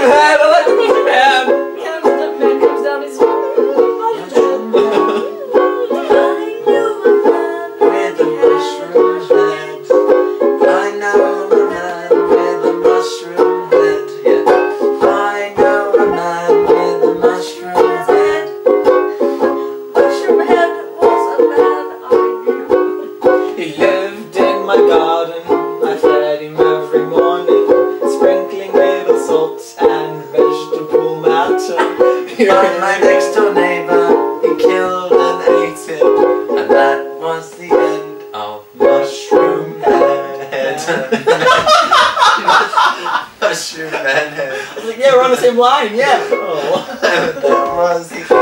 head! I like the mushroom head! Yeah, but that man comes down his mushroom head. With a mushroom head. I know a man with a mushroom head. Yeah. I know a man with a mushroom head. Mushroom head was a man I knew. He lived in my garden. I fed him every morning, sprinkling little salt and vegetable matter. But my next door neighbor, he killed and ate him, and that was the end of Mushroom Head. Mushroom Head. I was like, yeah, we're on the same line, yeah. Oh. That was the